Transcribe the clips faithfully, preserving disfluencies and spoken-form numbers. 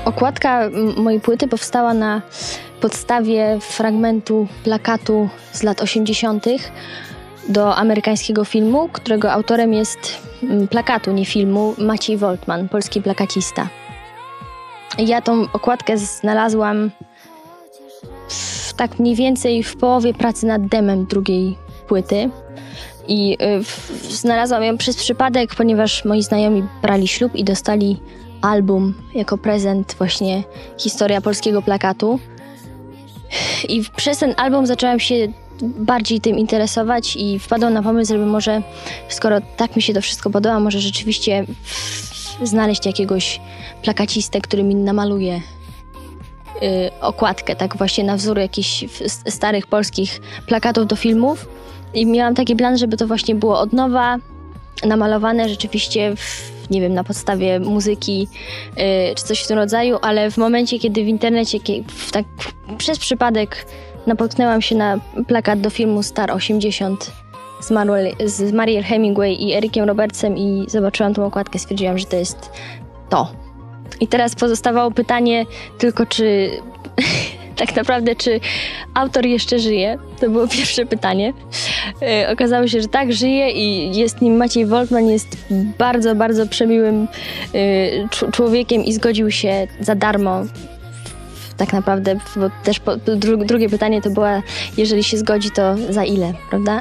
Okładka m- mojej płyty powstała na podstawie fragmentu plakatu z lat osiemdziesiątych do amerykańskiego filmu, którego autorem jest m, plakatu, nie filmu, Maciej Woltman, polski plakacista. Ja tą okładkę znalazłam w, tak mniej więcej w połowie pracy nad demem drugiej płyty. I y, w, znalazłam ją przez przypadek, ponieważ moi znajomi brali ślub i dostali album jako prezent, właśnie historia polskiego plakatu. I przez ten album zaczęłam się bardziej tym interesować i wpadłam na pomysł, żeby może, skoro tak mi się to wszystko podoba, może rzeczywiście znaleźć jakiegoś plakacistę, który mi namaluje y, okładkę, tak właśnie na wzór jakichś starych polskich plakatów do filmów. I miałam taki plan, żeby to właśnie było od nowa, namalowane rzeczywiście, w, nie wiem, na podstawie muzyki yy, czy coś w tym rodzaju, ale w momencie, kiedy w internecie w, tak przez przypadek napotknęłam się na plakat do filmu Star osiemdziesiąt z, Manuel, z Mariel Hemingway i Erikiem Robertsem i zobaczyłam tą okładkę, stwierdziłam, że to jest to. I teraz pozostawało pytanie tylko, czy tak naprawdę, czy autor jeszcze żyje? To było pierwsze pytanie. Yy, okazało się, że tak, żyje i jest nim Maciej Woltman, jest bardzo, bardzo przemiłym yy, cz- człowiekiem i zgodził się za darmo. Tak naprawdę, bo też po, dru- drugie pytanie to było, jeżeli się zgodzi, to za ile, prawda?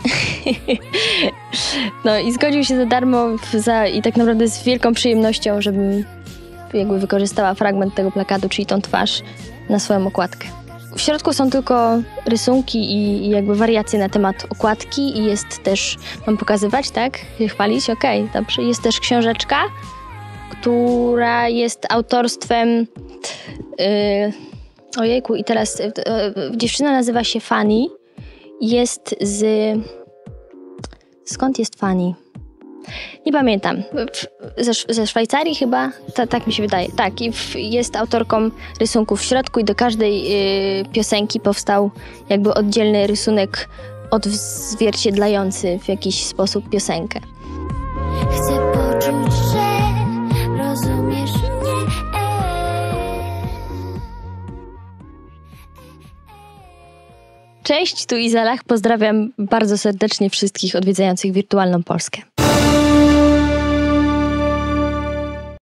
No i zgodził się za darmo za, i tak naprawdę z wielką przyjemnością, żebym jakby wykorzystała fragment tego plakatu, czyli tą twarz, na swoją okładkę. W środku są tylko rysunki i, i jakby wariacje na temat okładki i jest też, mam pokazywać, tak? Się chwalić? Okej, okay, dobrze. Jest też książeczka, która jest autorstwem yy, ojejku, i teraz yy, yy, dziewczyna nazywa się Fanny. Jest z... Skąd jest Fanny? Nie pamiętam. Ze, ze Szwajcarii chyba? Ta, tak mi się wydaje. Tak, i w, jest autorką rysunków w środku i do każdej y, piosenki powstał jakby oddzielny rysunek odzwierciedlający w jakiś sposób piosenkę. Chcę poczuć, że rozumiesz mnie. Cześć, tu Izalach. Pozdrawiam bardzo serdecznie wszystkich odwiedzających Wirtualną Polskę.